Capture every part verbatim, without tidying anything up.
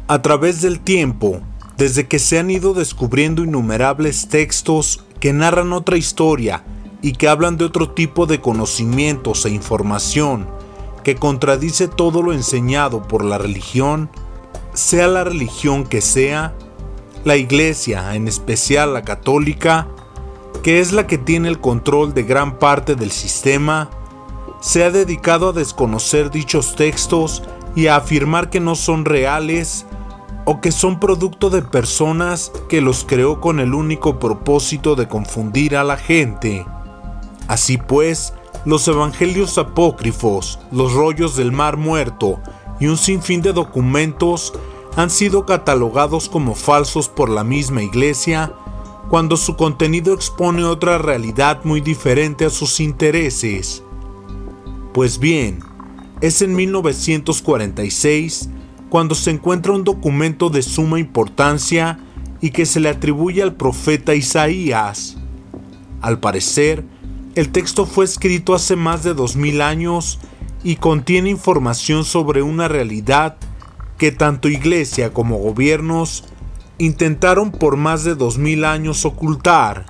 A través del tiempo, desde que se han ido descubriendo innumerables textos que narran otra historia y que hablan de otro tipo de conocimientos e información que contradice todo lo enseñado por la religión, sea la religión que sea, la Iglesia, en especial la católica, que es la que tiene el control de gran parte del sistema, se ha dedicado a desconocer dichos textos y a afirmar que no son reales o que son producto de personas que los creó con el único propósito de confundir a la gente. Así pues, los evangelios apócrifos, los rollos del Mar Muerto y un sinfín de documentos han sido catalogados como falsos por la misma Iglesia, cuando su contenido expone otra realidad muy diferente a sus intereses. Pues bien, es en mil novecientos cuarenta y seis cuando se encuentra un documento de suma importancia y que se le atribuye al profeta Isaías. Al parecer, el texto fue escrito hace más de dos mil años y contiene información sobre una realidad que tanto Iglesia como gobiernos intentaron por más de dos mil años ocultar.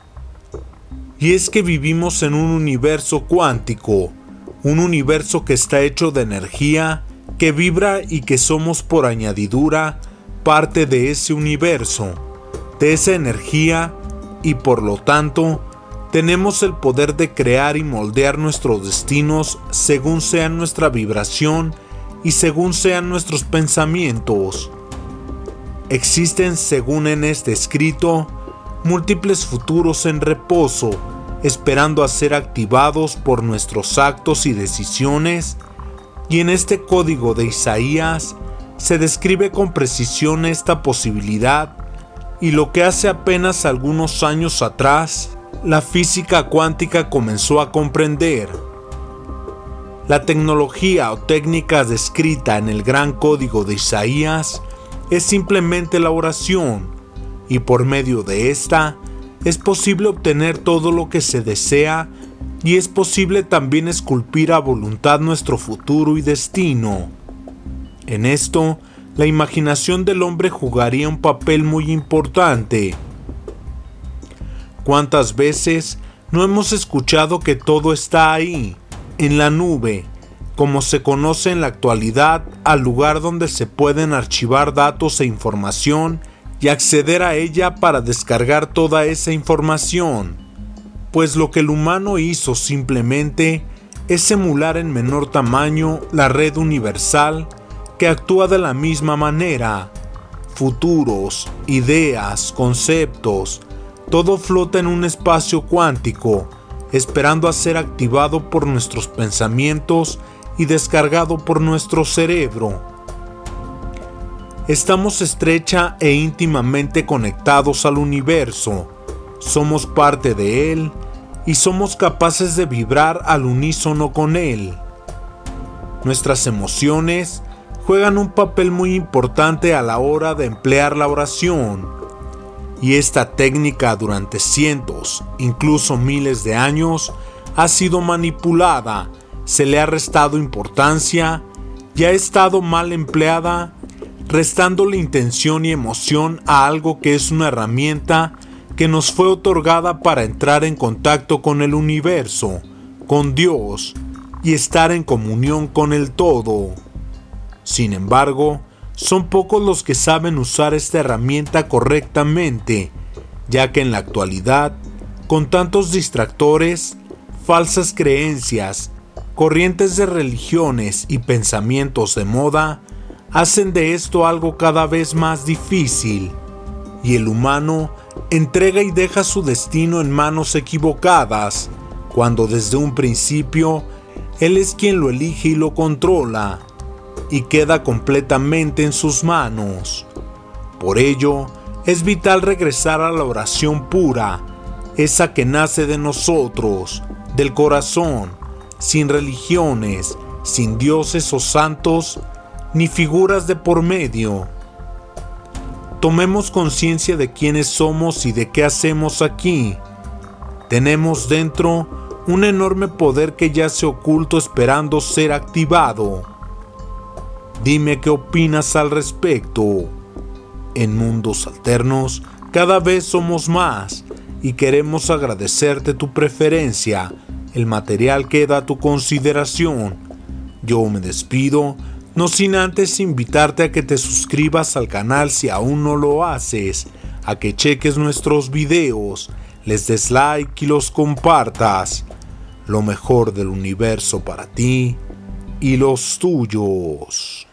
Y es que vivimos en un universo cuántico, un universo que está hecho de energía, que vibra y que somos por añadidura parte de ese universo, de esa energía, y por lo tanto tenemos el poder de crear y moldear nuestros destinos según sea nuestra vibración y según sean nuestros pensamientos. Existen, según en este escrito, múltiples futuros en reposo, esperando a ser activados por nuestros actos y decisiones, y en este código de Isaías se describe con precisión esta posibilidad y lo que hace apenas algunos años atrás la física cuántica comenzó a comprender. La tecnología o técnica descrita en el gran código de Isaías es simplemente la oración, y por medio de esta es posible obtener todo lo que se desea, y es posible también esculpir a voluntad nuestro futuro y destino. En esto, la imaginación del hombre jugaría un papel muy importante. ¿Cuántas veces no hemos escuchado que todo está ahí, en la nube, como se conoce en la actualidad al lugar donde se pueden archivar datos e información y acceder a ella para descargar toda esa información? Pues lo que el humano hizo simplemente es emular en menor tamaño la red universal que actúa de la misma manera. Futuros, ideas, conceptos, todo flota en un espacio cuántico, esperando a ser activado por nuestros pensamientos y descargado por nuestro cerebro. Estamos estrecha e íntimamente conectados al universo, somos parte de él y somos capaces de vibrar al unísono con él. Nuestras emociones juegan un papel muy importante a la hora de emplear la oración, y esta técnica durante cientos, incluso miles de años, ha sido manipulada, se le ha restado importancia y ha estado mal empleada, restándole intención y emoción a algo que es una herramienta que nos fue otorgada para entrar en contacto con el universo, con Dios, y estar en comunión con el todo. Sin embargo, son pocos los que saben usar esta herramienta correctamente, ya que en la actualidad, con tantos distractores, falsas creencias, corrientes de religiones y pensamientos de moda, hacen de esto algo cada vez más difícil, y el humano entrega y deja su destino en manos equivocadas, cuando desde un principio él es quien lo elige y lo controla, y queda completamente en sus manos. Por ello, es vital regresar a la oración pura, esa que nace de nosotros, del corazón, sin religiones, sin dioses o santos, ni figuras de por medio. Tomemos conciencia de quiénes somos y de qué hacemos aquí. Tenemos dentro un enorme poder que yace oculto esperando ser activado. Dime qué opinas al respecto. En Mundos Alternos cada vez somos más y queremos agradecerte tu preferencia, el material que da a tu consideración. Yo me despido, no sin antes invitarte a que te suscribas al canal si aún no lo haces, a que cheques nuestros videos, les des like y los compartas. Lo mejor del universo para ti y los tuyos.